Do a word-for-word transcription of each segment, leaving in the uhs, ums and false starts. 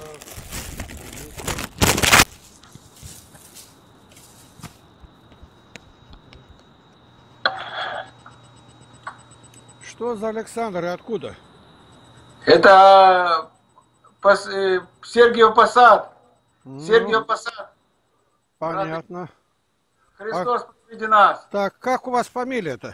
Что за Александр и откуда? Это пос, э, Сергиев Посад. Ну, Сергиев Посад. понятно. Христос А, посреди нас. так, как у вас фамилия-то?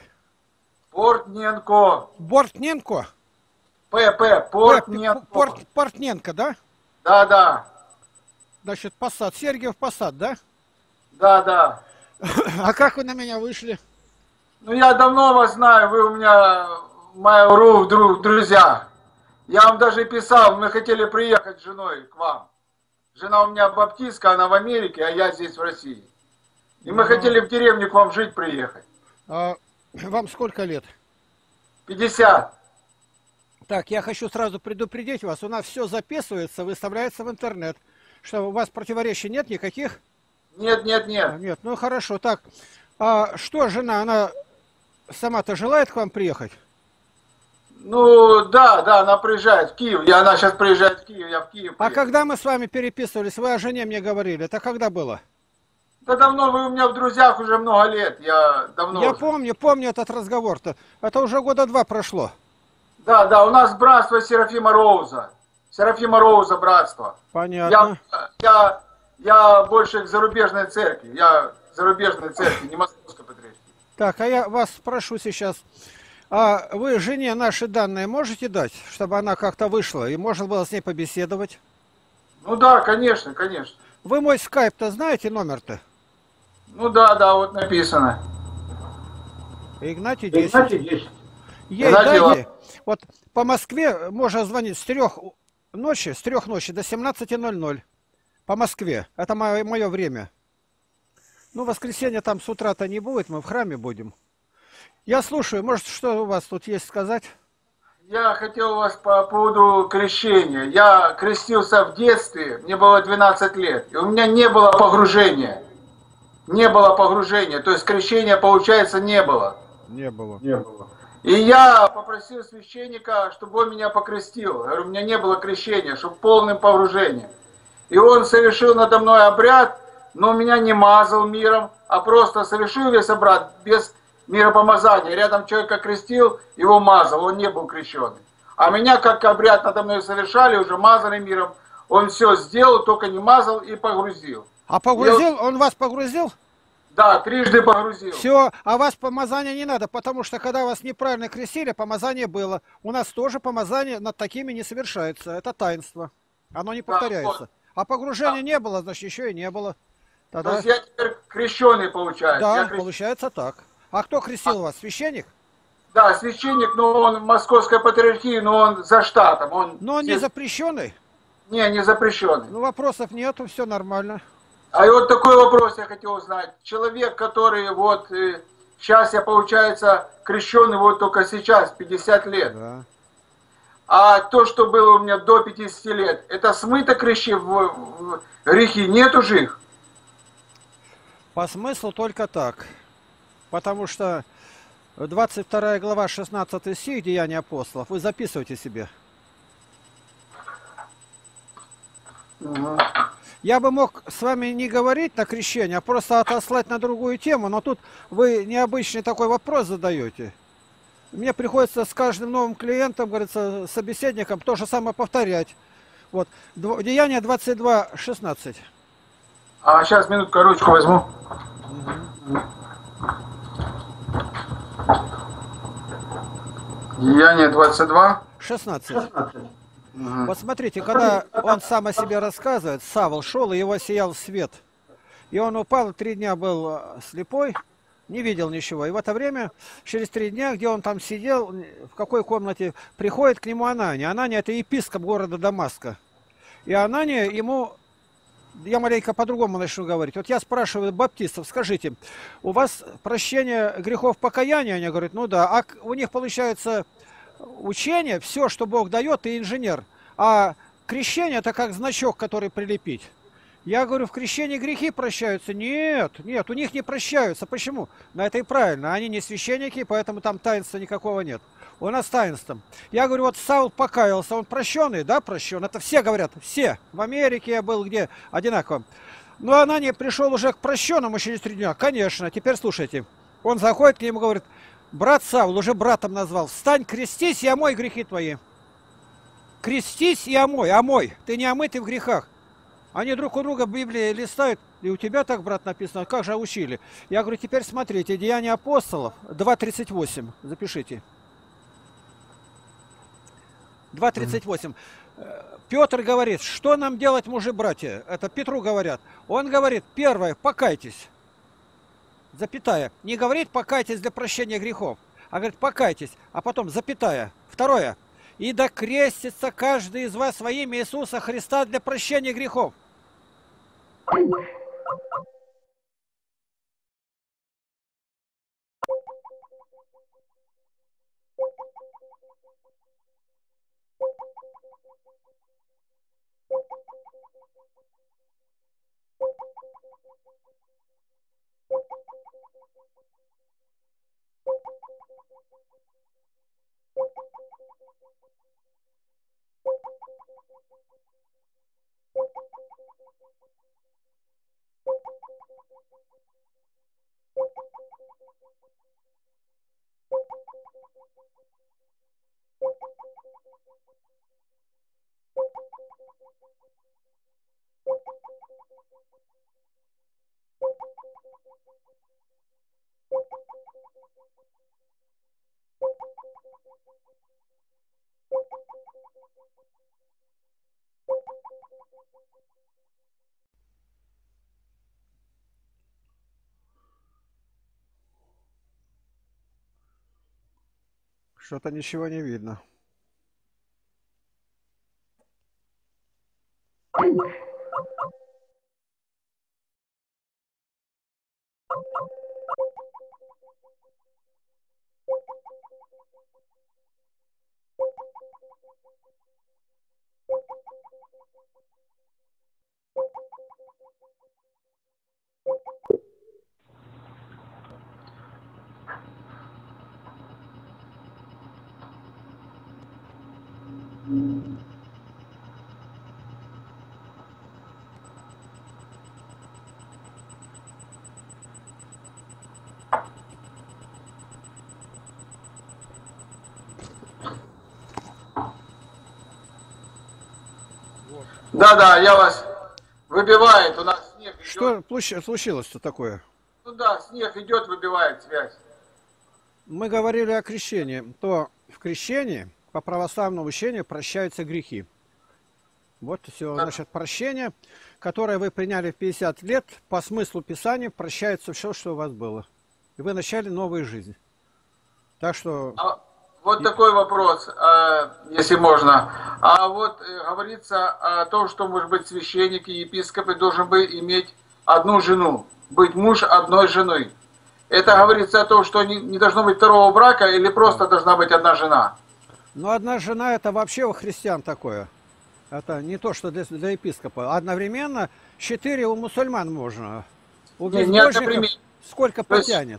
Портненко. Бортненко? ПП. П, Портненко. Порт, Портненко, да? Да, да. Значит, Посад. Сергиев Посад, да? Да, да. А как вы на меня вышли? Ну, я давно вас знаю, вы у меня, мои ру, друг, друзья. Я вам даже писал, мы хотели приехать с женой к вам. Жена у меня баптистка, она в Америке, а я здесь в России. И мы Ну, хотели в деревню к вам жить приехать. а вам сколько лет? пятьдесят. Так, я хочу сразу предупредить вас. У нас все записывается, выставляется в интернет. Что, у вас противоречий нет никаких? Нет, нет, А, нет. нет, ну хорошо. Так, а что жена, она сама-то желает к вам приехать? Ну, да, да, она приезжает в Киев. Я, она сейчас приезжает в Киев, я в Киев А приеду. когда мы с вами переписывались, вы о жене мне говорили. Это когда было? Да давно, вы у меня в друзьях уже много лет. Я давно Я уже. помню, помню этот разговор-то. Это уже года два прошло. Да, да, у нас братство Серафима Роуза. Серафима Роуза братство. Понятно. Я, я, я больше к зарубежной церкви. Я к зарубежной церкви, не московской патриархии. Так, а я вас спрошу сейчас. А вы жене наши данные можете дать, чтобы она как-то вышла и можно было с ней побеседовать? Ну да, конечно, конечно. Вы мой скайп-то знаете, номер-то? Ну да, да, вот написано. Игнатий десять. Игнатий десять. Ей Игнатий дайте. Вот по Москве можно звонить с трех ночи, с трех ночи до семнадцати ноль-ноль. По Москве. Это мое, мое время. Ну, воскресенье там с утра-то не будет, мы в храме будем. Я слушаю, может, что у вас тут есть сказать? Я хотел вас по поводу крещения. Я крестился в детстве, мне было двенадцать лет, и у меня не было погружения. Не было погружения, то есть крещения, получается, не было. Не было. Не было. И я попросил священника, чтобы он меня покрестил. Я говорю, у меня не было крещения, чтобы полным погружением. И он совершил надо мной обряд, но меня не мазал миром, а просто совершил весь обряд без миропомазания. Рядом человека крестил, его мазал, он не был крещенный. А меня, как обряд надо мной совершали, уже мазали миром, он все сделал, только не мазал и погрузил. А погрузил? Он вас погрузил? Да, трижды погрузил. Все, а вас помазания не надо, потому что когда вас неправильно крестили, помазание было. У нас тоже помазание над такими не совершается. Это таинство. Оно не повторяется. Да, вот. А погружения да. не было, значит, еще и не было. Тогда... То есть я теперь крещеный, получается? Да, крещ... получается так. А кто крестил а... вас? Священник? Да, священник, но он в Московской патриархии, но он за штатом. Он но он здесь... не запрещенный? Не, не запрещенный. Ну, вопросов нету, все нормально. А и вот такой вопрос я хотел узнать. Человек, который вот э, сейчас я, получается, крещенный вот только сейчас, пятьдесят лет. Да. А то, что было у меня до пятидесяти лет, это смыто крещи в, в грехи, нет уже их? По смыслу только так. Потому что двадцать вторая глава, шестнадцатый стих, Деяния апостолов, вы записывайте себе. Угу. Я бы мог с вами не говорить на крещение, а просто отослать на другую тему, но тут вы необычный такой вопрос задаете. Мне приходится с каждым новым клиентом, говорится, собеседником то же самое повторять. Вот. Деяние двадцать два, шестнадцать. А сейчас минутку, ручку возьму. Угу. Деяние двадцать два. шестнадцать. шестнадцать. Угу. Вот смотрите, когда он сам о себе рассказывает, Савл шел, и его сиял свет. И он упал, три дня был слепой, не видел ничего. И в это время, через три дня, где он там сидел, в какой комнате, приходит к нему Анания. Анания — это епископ города Дамаска. И Анания ему, я маленько по-другому начну говорить. Вот я спрашиваю баптистов, скажите, у вас прощение грехов покаяния? Они говорят, ну да. А у них получается... Учение, все, что Бог дает, ты инженер. А крещение — это как значок, который прилепить. Я говорю, в крещении грехи прощаются. Нет, нет, у них не прощаются. Почему? Но это и правильно. Они не священники, поэтому там таинства никакого нет. у нас таинством. Я говорю, вот Саул покаялся, он прощенный, да, прощен? Это все говорят, все. В Америке я был, где одинаково. Но Анания пришел уже к прощенному через три дня. Конечно, теперь слушайте. Он заходит к нему и говорит, брат Саул, уже братом назвал, встань, крестись и омой грехи твои. Крестись и омой, омой. Ты не омытый в грехах. Они друг у друга в Библии листают, и у тебя так, брат, написано, как же учили? Я говорю, теперь смотрите, Деяния апостолов, два тридцать восемь, запишите. два тридцать восемь. Петр говорит, что нам делать, мужи-братья? Это Петру говорят. Он говорит, первое, покайтесь. Запятая. Не говорит, покайтесь для прощения грехов, а говорит, покайтесь. А потом, запятая. Второе. И да крестится каждый из вас во имя Иисуса Христа для прощения грехов. Что-то ничего не видно. Да-да, я вас выбивает, у нас снег идет. Что случилось-то такое? Ну да, снег идет, выбивает связь. Мы говорили о крещении. То в крещении, по православному учению, прощаются грехи. Вот все, Да. значит, прощение, которое вы приняли в пятьдесят лет, по смыслу Писания прощается все, что у вас было. И вы начали новую жизнь. Так что... А вот и... такой вопрос, если можно. А вот говорится о том, что, может быть, священник и епископы должен бы иметь одну жену, быть муж одной женой. Это говорится о том, что не, не должно быть второго брака или просто должна быть одна жена? Ну, одна жена, это вообще у христиан такое. Это не то, что для, для епископа. Одновременно четыре у мусульман можно. У безбожников сколько потянет.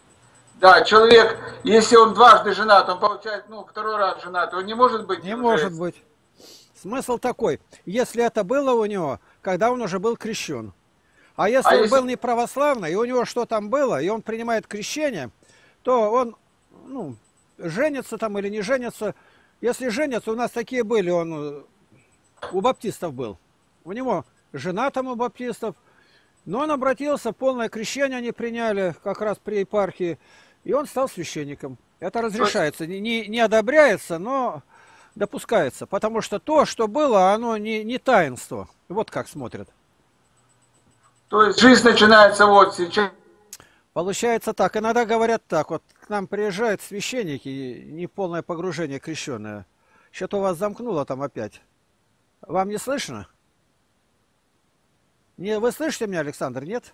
Да, человек, если он дважды женат, он получает, ну, второй раз женат, он не может быть... Не может быть. Смысл такой, если это было у него, когда он уже был крещен. А если а он если... был не православный, и у него что там было, и он принимает крещение, то он, ну, женится там или не женится. Если женится, у нас такие были, он у баптистов был. У него жена там у баптистов, но он обратился, полное крещение они приняли как раз при епархии, и он стал священником. Это разрешается, не, не одобряется, но допускается, потому что то, что было, оно не, не таинство. Вот как смотрят. То есть жизнь начинается вот сейчас. Получается так. Иногда говорят так. Вот к нам приезжают священники, неполное погружение крещенное. Что-то у вас замкнуло там опять. Вам не слышно? Не, вы слышите меня, Александр, нет?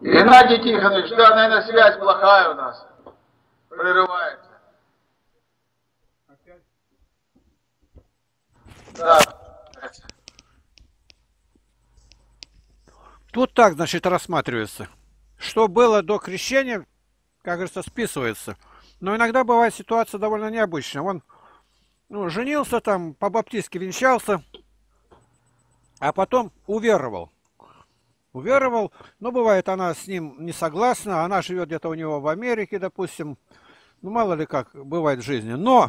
Геннадий Тихонович, да, наверное, связь плохая у нас. Прерывается. Да. Тут так, значит, рассматривается. Что было до крещения, как говорится, списывается. Но иногда бывает ситуация довольно необычная. Он ну, женился там, по-баптистски венчался, а потом уверовал. Уверовал, но бывает она с ним не согласна, она живет где-то у него в Америке, допустим. Ну, мало ли как бывает в жизни. Но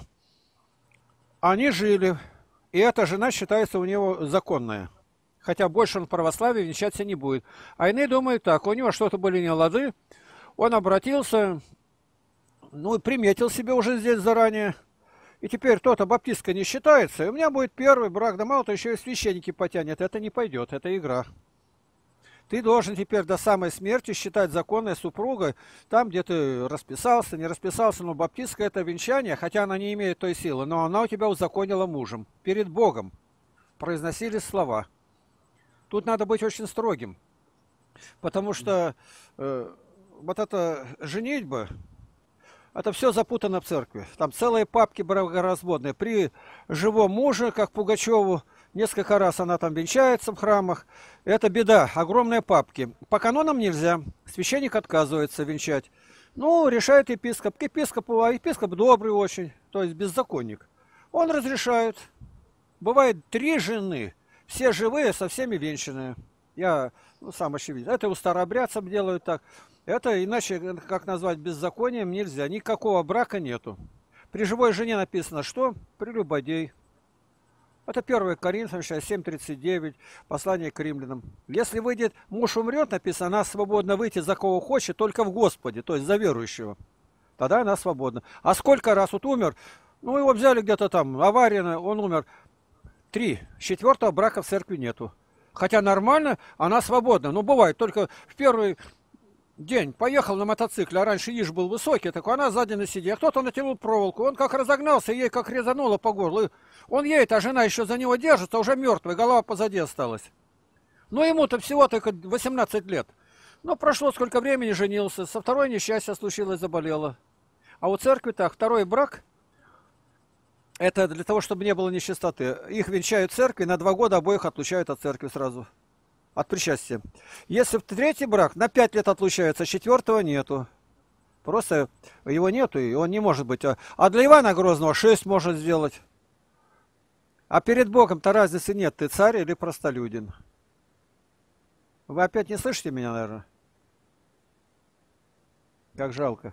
они жили, и эта жена считается у него законная. Хотя больше он в православии венчаться не будет. А иные думают так, у него что-то были нелады, он обратился, ну и приметил себе уже здесь заранее. И теперь то-то баптистка не считается, и у меня будет первый брак, да мало то еще и священники потянет. Это не пойдет, это игра. Ты должен теперь до самой смерти считать законной супругой, там, где ты расписался, не расписался, но баптистка это венчание, хотя она не имеет той силы, но она у тебя узаконила мужем. Перед Богом произносили слова. Тут надо быть очень строгим, потому что э, вот эта женитьба, это все запутано в церкви. Там целые папки бракоразводные. При живом муже, как Пугачеву, несколько раз она там венчается в храмах. Это беда, огромные папки. По канонам нельзя, священник отказывается венчать. Ну, решает епископ. К епископу, а епископ добрый очень, то есть беззаконник. Он разрешает. Бывает три жены, все живые, со всеми венчанные. Я ну, сам очевидно. Это у старообрядцев делают так. Это иначе, как назвать беззаконием, нельзя. Никакого брака нету. При живой жене написано, что? Прелюбодей. Это первое Коринфянам семь тридцать девять, послание к римлянам. Если выйдет, муж умрет, написано, она свободна выйти за кого хочет, только в Господе, то есть за верующего. Тогда она свободна. А сколько раз вот умер? Ну, его взяли где-то там, авария, он умер. Три. Четвертого брака в церкви нету. Хотя нормально, она свободна. Но бывает, только в первый день поехал на мотоцикле, а раньше иж был высокий, так она сзади на сиденье, а кто-то натянул проволоку, он как разогнался, ей как резануло по горлу. Он едет, а жена еще за него держится, уже мертвая, голова позади осталась. Но ему-то всего только восемнадцать лет. Ну, прошло сколько времени, женился, со второй несчастье случилось, заболело. А у церкви так, второй брак, это для того, чтобы не было нечистоты. Их венчают в церкви, на два года обоих отлучают от церкви сразу. От причастия. Если в третий брак, на пять лет отлучается, четвертого нету. Просто его нету, и он не может быть. А для Ивана Грозного шесть может сделать. А перед Богом-то разницы нет, ты царь или простолюдин. Вы опять не слышите меня, наверное? Как жалко.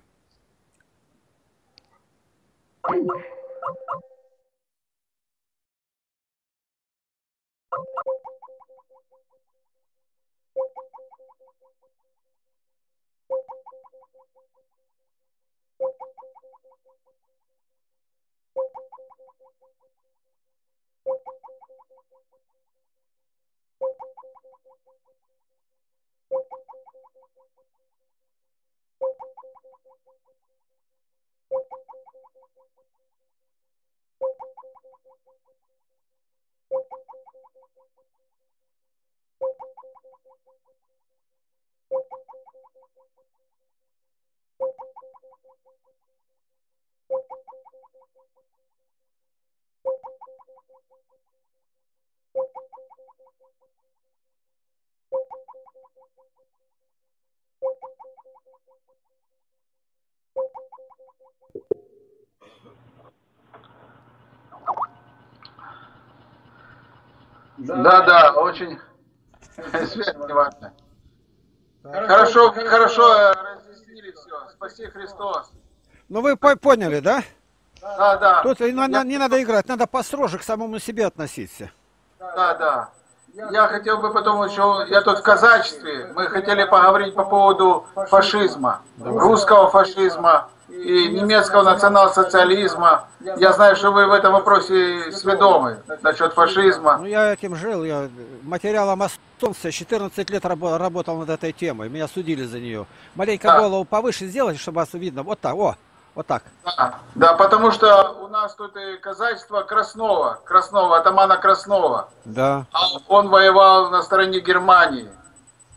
Да, да, очень связь неважно. Хорошо, хорошо разъяснили все. Спаси Христос. Ну вы поняли, да? Да, да. Тут не, Я... не надо играть, надо построже к самому себе относиться. Да, да. Я хотел бы потом еще, я тут в казачестве, мы хотели поговорить по поводу фашизма, русского фашизма и немецкого национал-социализма. Я знаю, что вы в этом вопросе сведомы насчет фашизма. Ну я этим жил, я материалом остался, четырнадцать лет работал над этой темой, меня судили за нее. Маленько да. Голову повыше сделать, чтобы вас видно, вот так, о. Вот так. Да, да, потому что у нас тут и казачество Краснова, Краснова, атамана Краснова. Да. А он воевал на стороне Германии.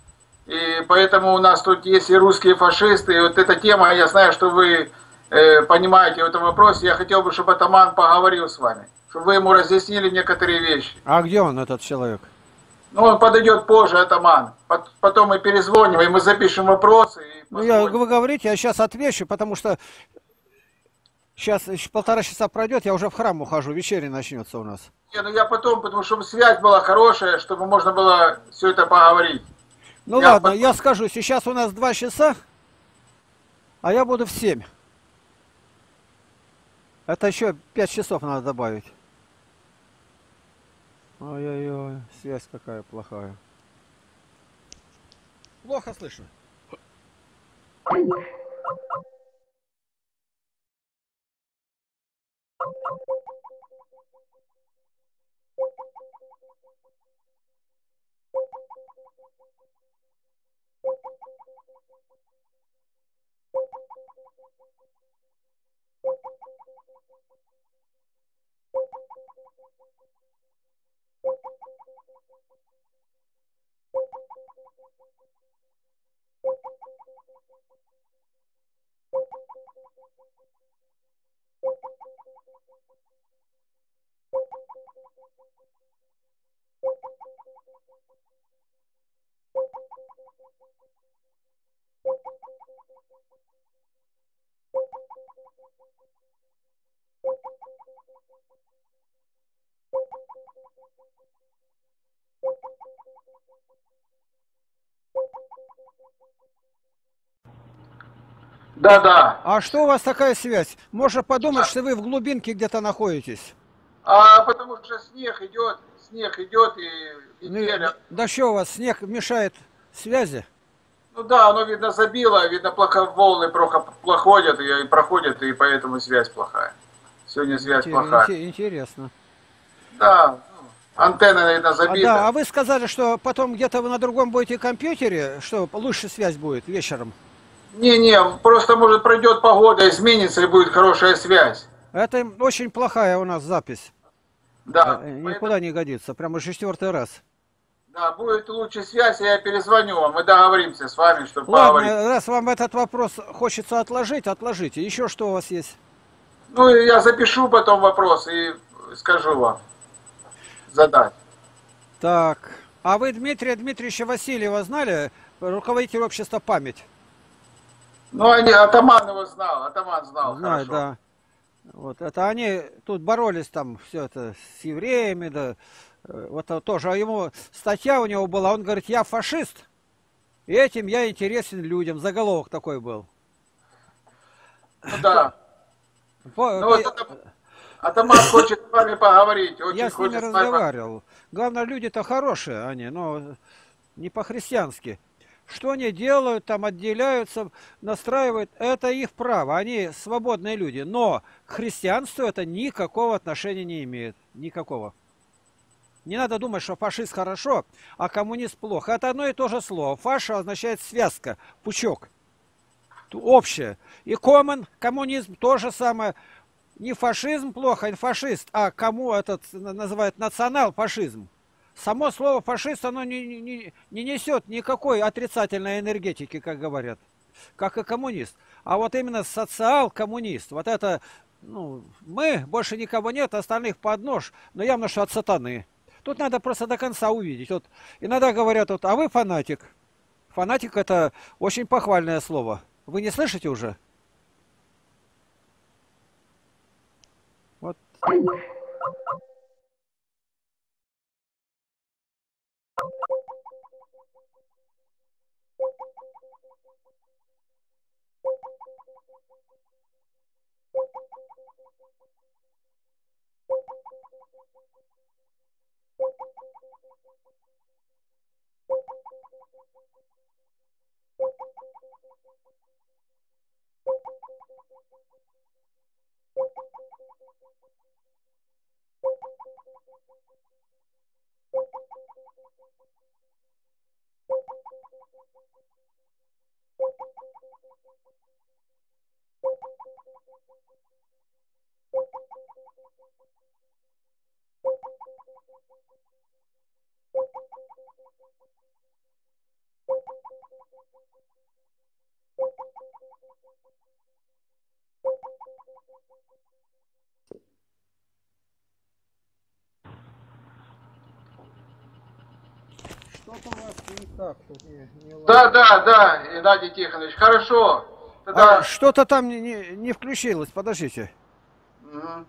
И поэтому у нас тут есть и русские фашисты. И вот эта тема, я знаю, что вы э, понимаете в этом вопросе. Я хотел бы, чтобы атаман поговорил с вами, чтобы вы ему разъяснили некоторые вещи. А где он, этот человек? Ну, он подойдет позже, атаман. Потом мы перезвоним, и мы запишем вопросы. И Ну, я, позвоним. вы говорите, я сейчас отвечу, потому что сейчас еще полтора часа пройдет, я уже в храм ухожу, вечеря начнется у нас. Не, ну я потом, потому что чтобы связь была хорошая, чтобы можно было все это поговорить. Ну Я ладно, потом- я скажу, сейчас у нас два часа, а я буду в семь. Это еще пять часов надо добавить. Ой-ой-ой, связь какая плохая. Плохо слышно. Да, да. А что у вас такая связь? Можно подумать, что вы в глубинке где-то находитесь. А потому что снег идет, снег идет и Ну, метель. да что у вас, снег мешает связи? Ну да, оно видно забило, видно плохо, волны плохо проходят и, и проходят, и поэтому связь плохая. Сегодня связь плохая. Интересно. Да, ну, антенна, видно, А, забита. да, а вы сказали, что потом где-то вы на другом будете компьютере, что лучше связь будет вечером. Не-не, просто может пройдет погода, изменится и будет хорошая связь. Это очень плохая у нас запись. Да, Э, Никуда поэтому, не годится. Прямо уже четвертый раз. да, будет лучше связь, я перезвоню вам, мы договоримся с вами, чтобы поговорить. Ладно, раз вам этот вопрос хочется отложить, отложите. Еще что у вас есть? Ну, и я запишу потом вопрос и скажу вам, задать. Так. А вы Дмитрия Дмитриевича Васильева знали? Руководитель общества «Память». Ну, они, атаман его знал, атаман знал Знаю, хорошо. да. Вот это они тут боролись там все это с евреями, да. э, Вот это тоже. А ему статья у него была, он говорит, я фашист, и этим я интересен людям. Заголовок такой был. Ну да. По- Ну вот атам- атаман хочет с вами поговорить, очень Я с ними хочет с вами. разговаривал. Главное, люди-то хорошие они, но не по-христиански. Что они делают, там отделяются, настраивают, это их право, они свободные люди. Но к христианству это никакого отношения не имеет. Никакого. Не надо думать, что фашист хорошо, а коммунист плохо. Это одно и то же слово. Фаша означает связка, пучок. Ту- Общее. И коммун, коммунизм, то же самое. Не фашизм плохо, а фашист, а кому этот на- называют национал-фашизм. Само слово фашист, оно не, не- не- не несет никакой отрицательной энергетики, как говорят, как и коммунист. А вот именно социал-коммунист, вот это, ну, мы, больше никого нет, остальных под нож, но явно, что от сатаны. Тут надо просто до конца увидеть. Вот иногда говорят, вот, а вы фанатик. Фанатик это очень похвальное слово. Вы не слышите уже? Вот. Что-то у вас не так тут, не, не Да, ладно. да, да, Геннадий Тихонович, хорошо. А Тогда... что-то там не, не, не включилось, подождите. Мгм.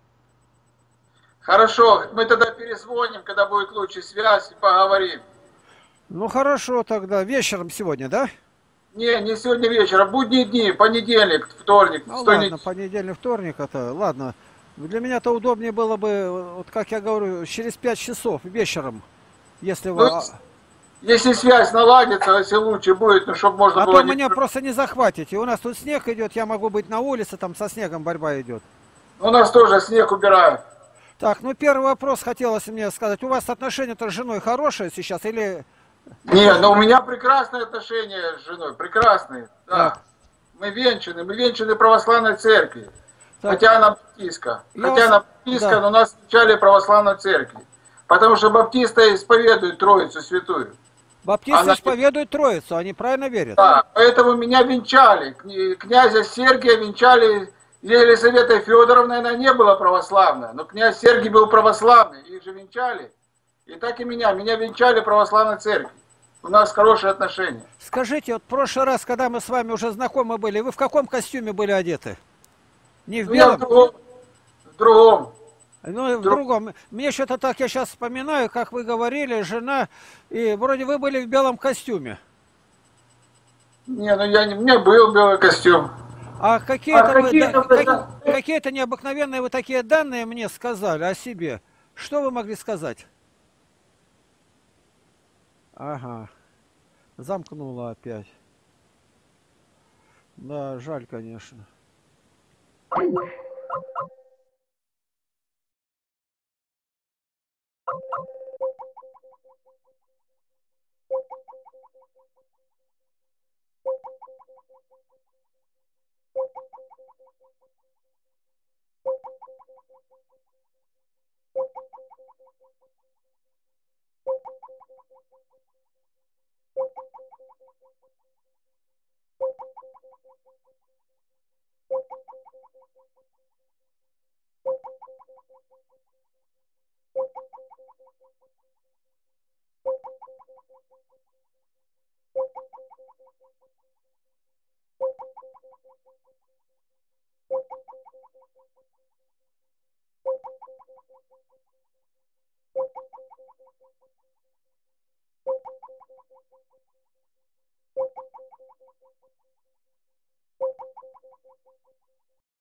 Хорошо, мы тогда перезвоним, когда будет лучше связь, и поговорим. Ну хорошо тогда, вечером сегодня, да? Не, не сегодня вечером, будние дни, понедельник, вторник, Ну с той ладно, недели. понедельник, вторник, это ладно. Для меня-то удобнее было бы, вот как я говорю, через пять часов вечером, если вы... Ну, А если связь наладится, если лучше будет, ну, чтобы можно а было то не... меня просто не захватите. У нас тут снег идет, я могу быть на улице, там со снегом борьба идет. У нас тоже снег убирают. Так, ну первый вопрос хотелось мне сказать. У вас отношения-то с женой хорошие сейчас или Не, тоже? но у меня прекрасные отношения с женой, прекрасные, Так, да. Мы венчаны, мы венчаны православной церкви. так, Хотя она баптистка. я Хотя вас... она баптистка, Да. но нас встречали в православной церкви. Потому что баптисты исповедуют Троицу Святую. Баптисты Она, исповедуют Троицу, они правильно верят. да, поэтому меня венчали. Кня- Князя Сергия венчали. Елизавета Федоровна, она не была православная, но князь Сергий был православный, их же венчали. И так и меня, меня венчали в православной церкви. У нас хорошие отношения. Скажите, вот в прошлый раз, когда мы с вами уже знакомы были, вы в каком костюме были одеты? Не в Ну я в белом? другом, в другом, Ну, и в в друг- другом. Мне что-то так, я сейчас вспоминаю, как вы говорили, жена, и вроде вы были в белом костюме. Не, ну я не, у меня был белый костюм. А А какие-то вы, да, какие-то как- тогда... какие-то необыкновенные вы такие данные мне сказали о себе. Что вы могли сказать? Ага, замкнула опять. Да, жаль, конечно.